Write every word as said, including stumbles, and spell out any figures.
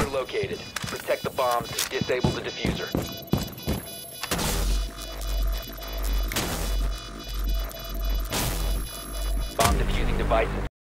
located. Protect the bombs, disable the diffuser. Bomb defusing devices